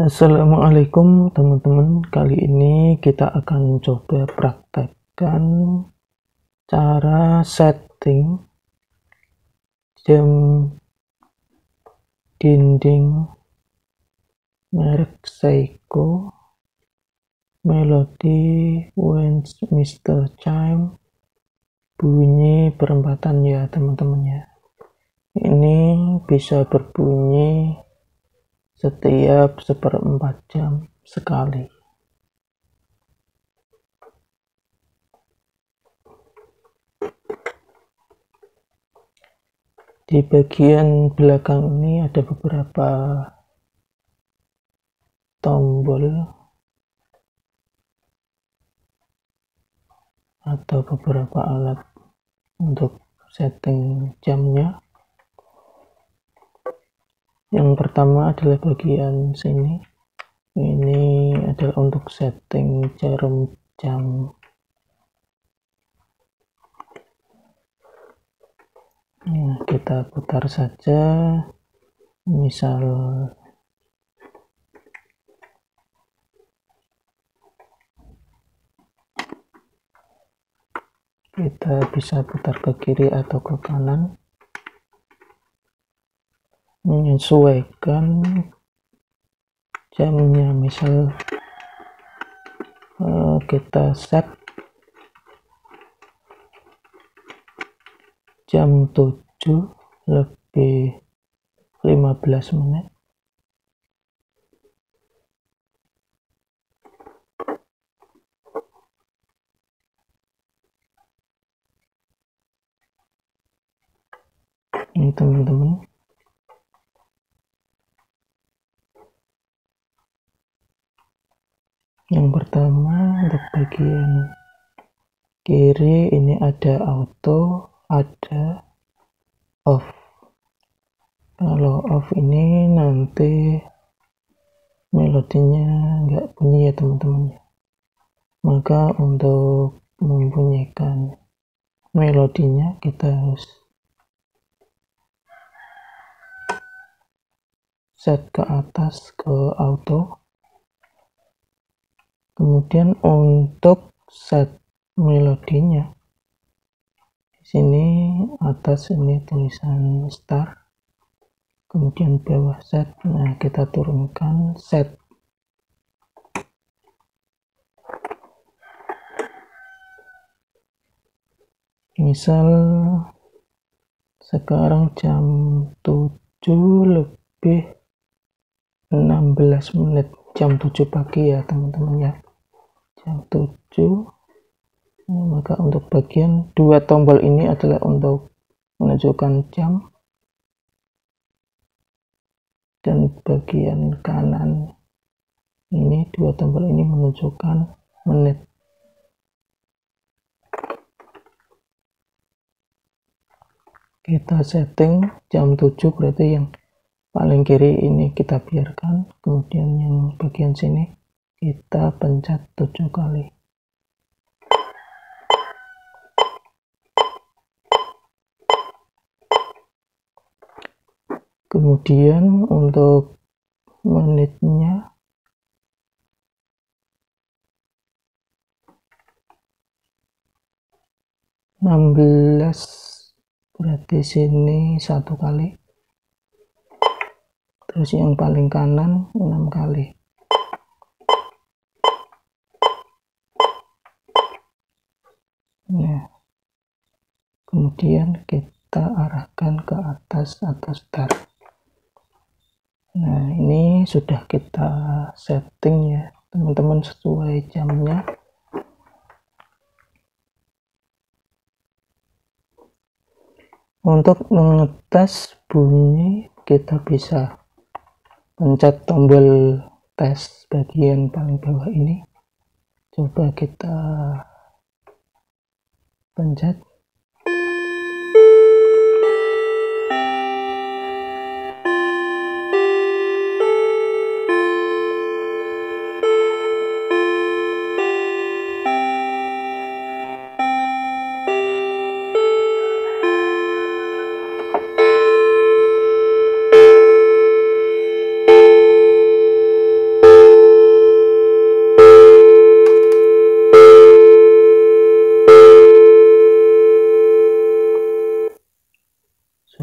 Assalamualaikum teman-teman, kali ini kita akan coba praktekkan cara setting jam dinding merek Seiko melodi When Mr. Chime bunyi perempatan ya teman-teman ya. Ini bisa berbunyi setiap 1/4 jam sekali. Di bagian belakang ini ada beberapa tombol atau beberapa alat untuk setting jamnya. Yang pertama adalah bagian sini. Ini adalah untuk setting jarum jam. Nah, kita putar saja. Misal kita bisa putar ke kiri atau ke kanan, menyesuaikan jamnya. Misal kita set jam 7:15 menit. Ini teman-teman, yang pertama untuk bagian kiri ini ada auto, ada off. Kalau off ini nanti melodinya nggak bunyi ya teman-teman. Maka untuk membunyikan melodinya kita harus set ke atas ke auto. Kemudian untuk set melodinya, di sini atas ini tulisan start, kemudian bawah set. Nah, kita turunkan set. Misal sekarang jam 7:16 menit, jam 7 pagi ya teman-teman ya, jam 7. Maka untuk bagian dua tombol ini adalah untuk menunjukkan jam, dan bagian kanan ini dua tombol ini menunjukkan menit. Kita setting jam 7, berarti yang paling kiri ini kita biarkan, kemudian yang bagian sini kita pencet 7 kali. Kemudian untuk menitnya berarti sini 1 kali, terus yang paling kanan 6 kali. Nah, kemudian kita arahkan ke atas atau start. Nah, ini sudah kita setting ya teman-teman sesuai jamnya. Untuk mengetes bunyi kita bisa pencet tombol tes bagian paling bawah ini. Coba kita pencet.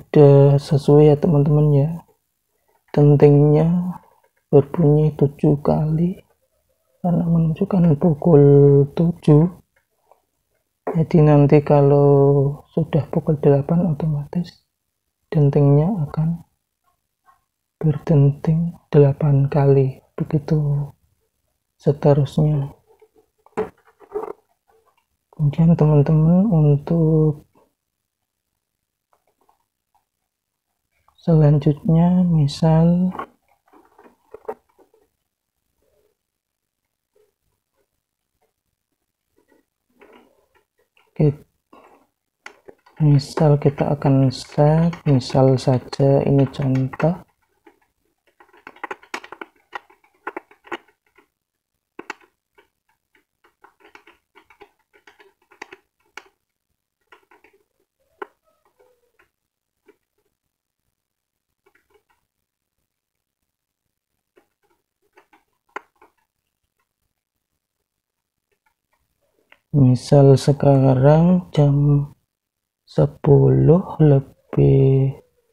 sudah sesuai ya teman-teman ya. Dentingnya berbunyi 7 kali karena menunjukkan pukul 7. Jadi nanti kalau sudah pukul 8 otomatis dentingnya akan berdenting 8 kali, begitu seterusnya. Kemudian teman-teman untuk selanjutnya misal kita akan set, misal saja ini contoh. Misal sekarang jam 10 lebih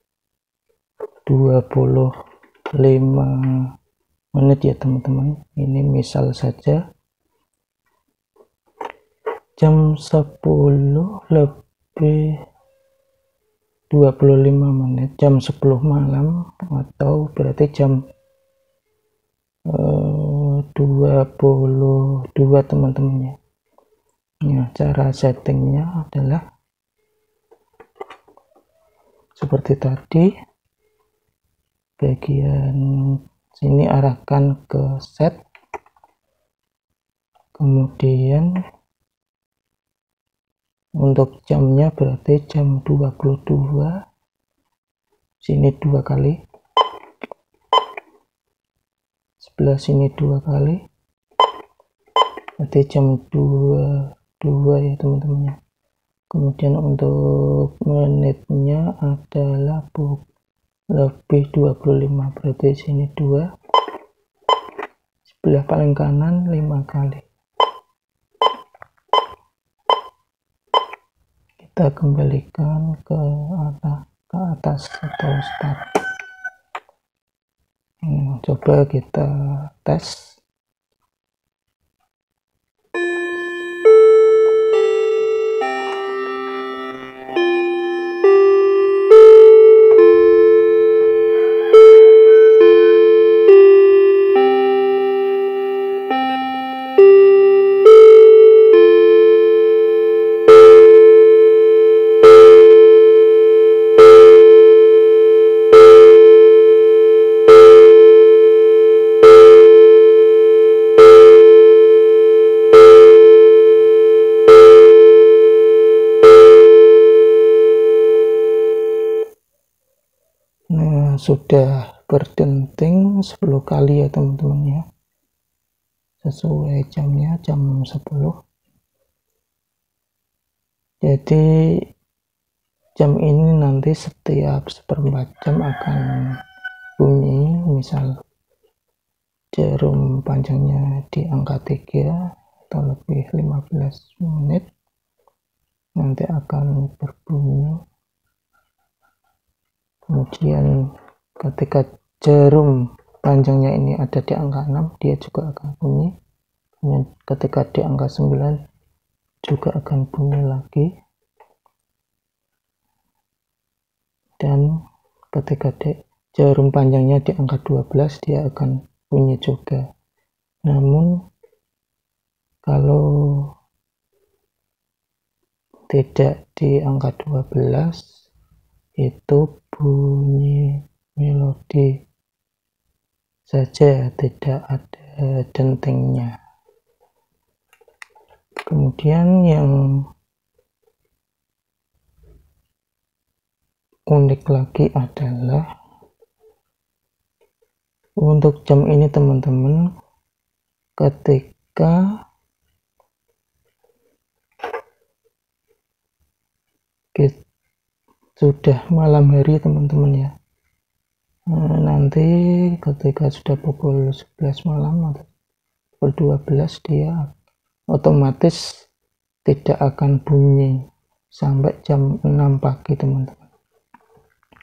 25 menit ya teman-teman. Ini misal saja jam 10 lebih 25 menit, jam 10 malam, atau berarti jam 22 teman-teman ya. Nah, cara settingnya adalah seperti tadi. Bagian sini arahkan ke set, kemudian untuk jamnya berarti jam 22, sini 2 kali, sebelah sini 2 kali, berarti jam 22 ya teman-teman ya. Kemudian untuk menitnya adalah lebih 25, berarti sini 2, sebelah paling kanan 5 kali. Kita kembalikan ke atas atau start. Coba kita tes. Nah, sudah berdenting 10 kali ya teman-teman ya, sesuai jamnya jam 10. Jadi jam ini nanti setiap seperempat jam akan bunyi, misal jarum panjangnya di angka 3 atau lebih 15 menit nanti akan berbunyi. Kemudian ketika jarum panjangnya ini ada di angka 6, dia juga akan bunyi. Kemudian ketika di angka 9 juga akan bunyi lagi. Dan ketika jarum panjangnya di angka 12, dia akan bunyi juga. Namun kalau tidak di angka 12, itu bunyi melodi saja, tidak ada dentingnya. Kemudian yang unik lagi adalah untuk jam ini teman-teman, ketika sudah malam hari teman-teman ya, nanti ketika sudah pukul 11 malam atau pukul 12, dia otomatis tidak akan bunyi sampai jam 6 pagi teman-teman.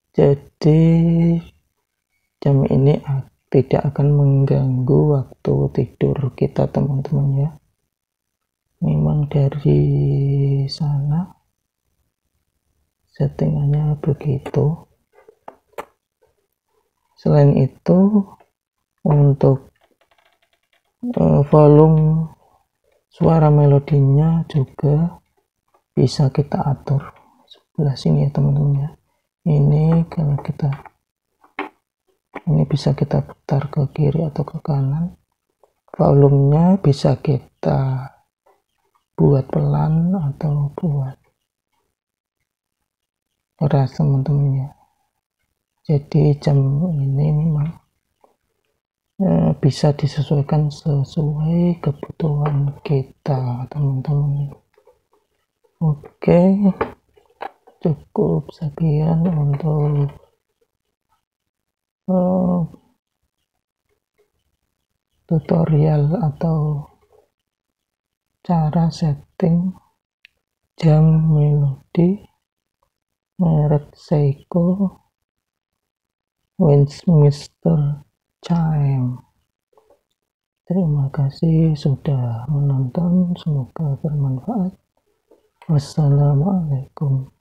Jadi jam ini tidak akan mengganggu waktu tidur kita teman-teman ya. Memang dari sana settingannya begitu. Selain itu untuk volume suara melodinya juga bisa kita atur sebelah sini ya teman-teman ya. Ini kalau ini bisa kita putar ke kiri atau ke kanan. Volumenya bisa kita buat pelan atau buat keras teman-teman ya. Jadi jam ini memang bisa disesuaikan sesuai kebutuhan kita teman-teman. Oke, cukup sekian untuk tutorial atau cara setting jam melodi merek Seiko Westminster Chime. Terima kasih sudah menonton, semoga bermanfaat. Wassalamualaikum.